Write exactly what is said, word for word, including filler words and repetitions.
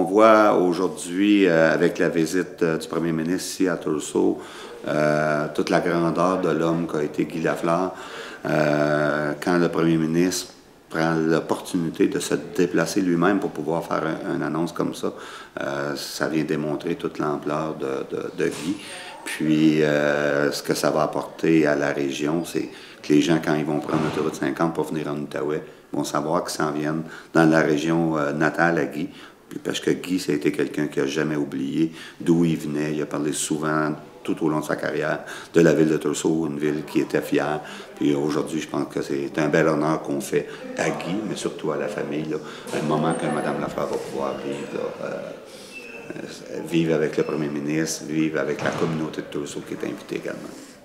voit aujourd'hui, euh, avec la visite euh, du premier ministre ici à Thurso, euh, toute la grandeur de l'homme qu'a été Guy Lafleur. Euh, quand le premier ministre prend l'opportunité de se déplacer lui-même pour pouvoir faire un, une annonce comme ça, euh, ça vient démontrer toute l'ampleur de, de, de Guy. Puis, euh, ce que ça va apporter à la région, c'est que les gens, quand ils vont prendre l'autoroute cinquante pour venir en Outaouais, vont savoir qu'ils s'en viennent dans la région euh, natale à Guy. Puis parce que Guy, ça a été quelqu'un qui n'a jamais oublié d'où il venait. Il a parlé souvent, tout au long de sa carrière, de la ville de Thurso, une ville qui était fière. Puis aujourd'hui, je pense que c'est un bel honneur qu'on fait à Guy, mais surtout à la famille. Là, un moment que Mme Lafleur va pouvoir vivre. Là, euh, vivre avec le premier ministre, vivre avec la communauté de Thurso qui est invitée également.